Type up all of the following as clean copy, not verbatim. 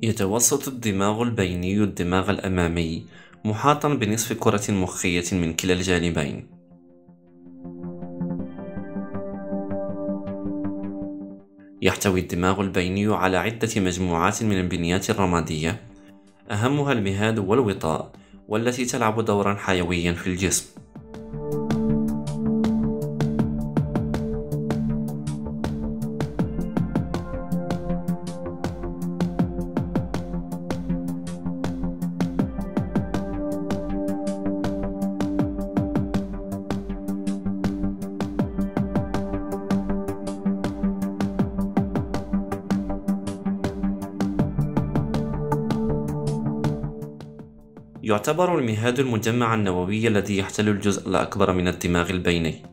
يتوسط الدماغ البيني الدماغ الأمامي محاطا بنصف كرة مخية من كلا الجانبين. يحتوي الدماغ البيني على عدة مجموعات من البنيات الرمادية، أهمها المهاد والوطاء، والتي تلعب دورا حيويا في الجسم. يعتبر المهاد المجمع النووي الذي يحتل الجزء الأكبر من الدماغ البيني.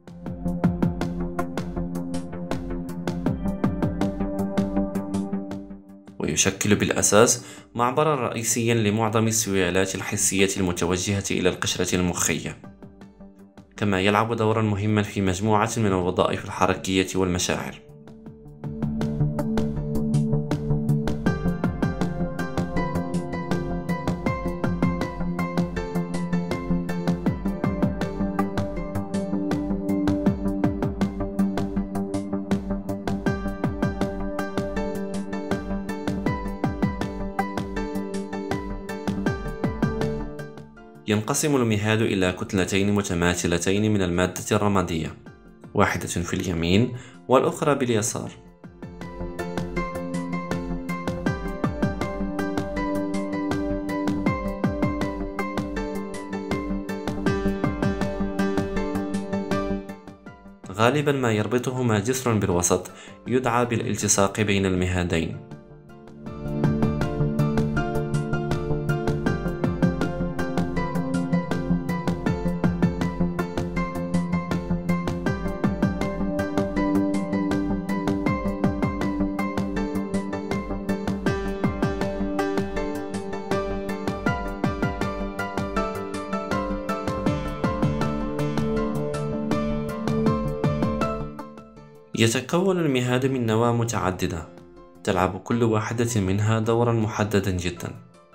ويشكل بالأساس معبرا رئيسيا لمعظم السيالات الحسية المتوجهة إلى القشرة المخية، كما يلعب دورا مهما في مجموعة من الوظائف الحركية والمشاعر. ينقسم المهاد إلى كتلتين متماثلتين من المادة الرمادية، واحدة في اليمين والأخرى باليسار. غالبا ما يربطهما جسر بالوسط يدعى بالالتصاق بين المهادين. يتكون المهاد من نواة متعددة تلعب كل واحدة منها دورا محددا جدا.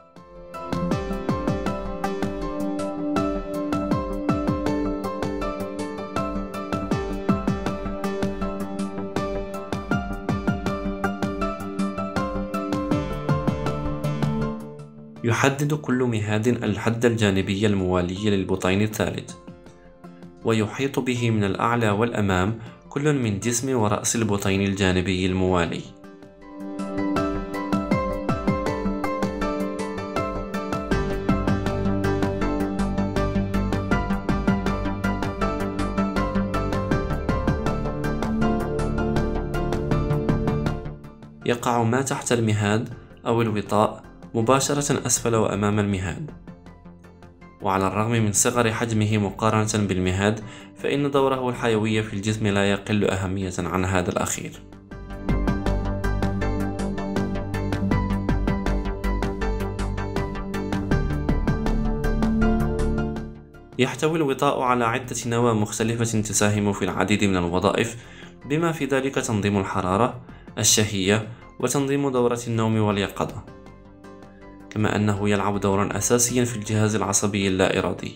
يحدد كل مهاد الحد الجانبي الموالي للبطين الثالث، ويحيط به من الأعلى والأمام كل من جسم ورأس البطين الجانبي الموالي. يقع ما تحت المهاد أو الوطاء مباشرة أسفل وأمام المهاد، وعلى الرغم من صغر حجمه مقارنة بالمهاد فإن دوره الحيوي في الجسم لا يقل أهمية عن هذا الأخير. يحتوي الوطاء على عدة نواة مختلفة تساهم في العديد من الوظائف، بما في ذلك تنظيم الحرارة، الشهية، وتنظيم دورة النوم واليقظة، كما أنه يلعب دورا أساسيا في الجهاز العصبي اللا إرادي.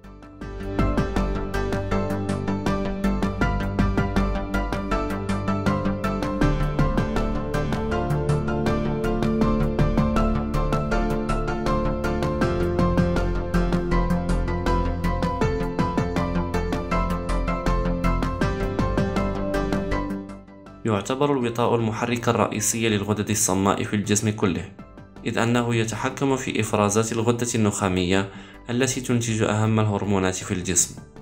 يعتبر الوطاء المحرك الرئيسي للغدد الصماء في الجسم كله، إذ أنه يتحكم في إفرازات الغدة النخامية التي تنتج أهم الهرمونات في الجسم.